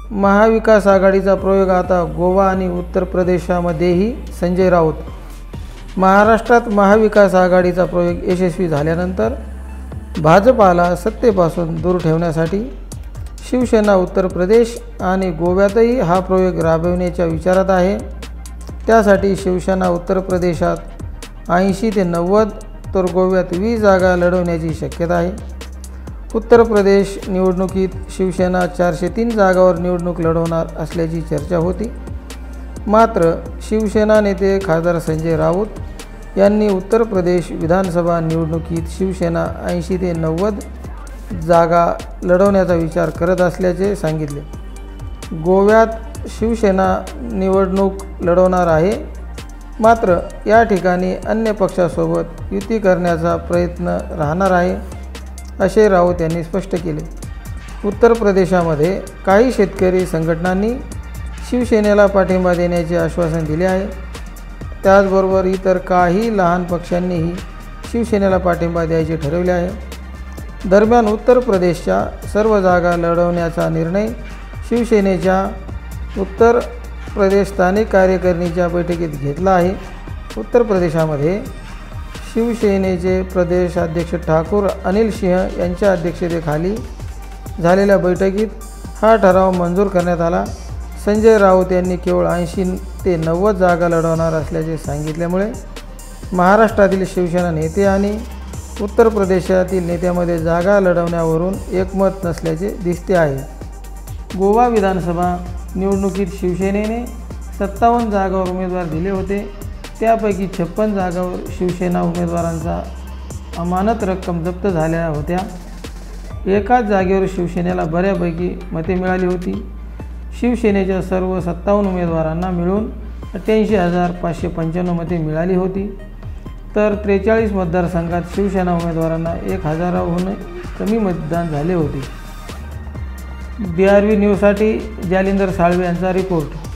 महाविकास आघाडीचा प्रयोग आता गोवा आणि उत्तर प्रदेशामध्येही. संजय राऊत. महाराष्ट्रात महाविकास आघाडीचा प्रयोग यशस्वी झाल्यानंतर भाजपाला सत्तेपासून दूर ठेवण्यासाठी शिवसेना उत्तर प्रदेश आणि गोव्यातही हा प्रयोग राबविण्याच्या विचारात आहे. त्यासाठी शिवसेना उत्तर प्रदेशात 80 ते 90 तर गोव्यात 20 जागा लढवण्याची शक्यता आहे. उत्तर प्रदेश निवडणुकीत शिवसेना 403 जागांवर निवडणूक लढवणार असल्याची चर्चा होती. मात्र शिवसेना नेते खासदार संजय राऊत यांनी उत्तर प्रदेश विधानसभा निवडणुकीत शिवसेना 80 ते 90 जागा लढवण्याचा विचार करत असल्याचे सांगितले. गोव्यात शिवसेना निवडणूक लढवणार आहे. मात्र या ठिकाणी अन्य पक्षासोबत युती करण्याचा प्रयत्न राहणार आहे, असे राऊत यांनी स्पष्ट केले. उत्तर प्रदेशामध्ये काही शेतकरी संघटनांनी शिवसेनेला पाठिंबा देण्याचे आश्वासन दिले आहे. त्याचबरोबर इतर काही लहान पक्षांनीही शिवसेनेला पाठिंबा द्यायचे ठरवले आहे. दरम्यान उत्तर प्रदेशच्या सर्व जागा लढवण्याचा निर्णय शिवसेनेच्या उत्तर प्रदेश स्थानिक कार्यकारिणीच्या बैठकीत घेतला आहे. उत्तर प्रदेशामध्ये शिवसेनेचे प्रदेशाध्यक्ष ठाकूर अनिल सिंह यांच्या अध्यक्षतेखाली झालेल्या बैठकीत हा ठराव मंजूर करण्यात आला. संजय राऊत यांनी केवळ 80 ते 90 जागा लढवणार असल्याचे सांगितल्यामुळे महाराष्ट्रातील शिवसेना नेते आणि उत्तर प्रदेशातील नेत्यामध्ये जागा लढवण्यावरून एकमत नसल्याचे दिसते आहे. गोवा विधानसभा निवडणुकीत शिवसेनेने 57 जागांवर उमेदवार दिले होते. त्यापैकी 56 जागांवर शिवसेना उमेदवारांचा अमानत रक्कम जप्त झाल्या होत्या. एकाच जागेवर शिवसेनेला बऱ्यापैकी मते मिळाली होती. शिवसेनेच्या सर्व 57 उमेदवारांना मिळून 88,595 मते मिळाली होती. तर 43 मतदारसंघात शिवसेना उमेदवारांना 1000हून कमी मतदान झाले होते. BRV न्यूजसाठी जालिंदर साळवे यांचा रिपोर्ट.